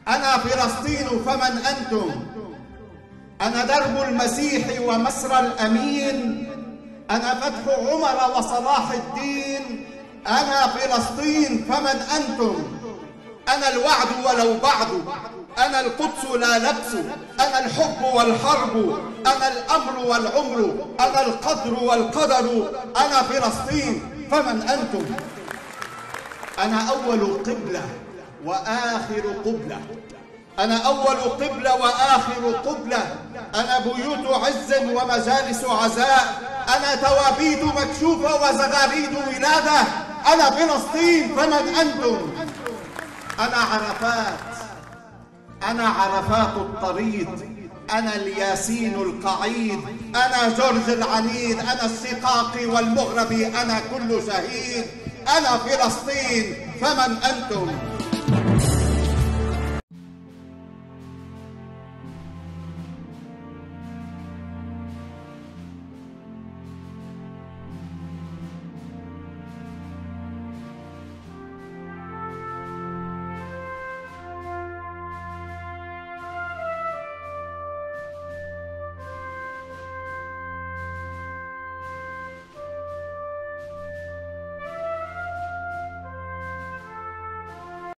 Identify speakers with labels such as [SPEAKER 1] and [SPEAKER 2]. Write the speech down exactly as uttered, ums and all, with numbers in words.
[SPEAKER 1] أنا فلسطين فمن أنتم؟ أنا درب المسيح ومسرى الأمين، أنا فتح عمر وصلاح الدين. أنا فلسطين فمن أنتم؟ أنا الوعد ولو بعد، أنا القدس لا لبس، أنا الحب والحرب، أنا الأمر والعمر، أنا القدر والقدر. أنا فلسطين فمن أنتم؟ أنا أول قبلة وآخر قبلة، أنا أول قبلة وآخر قبلة، أنا بيوت عز ومجالس عزاء، أنا توابيت مكشوفة وزغاريد ولادة. أنا فلسطين فمن أنتم؟ أنا عرفات، أنا عرفات الطريد، أنا الياسين القعيد، أنا جورج العنيد، أنا الشقاق والمغربي، أنا كل شهيد. أنا فلسطين فمن أنتم؟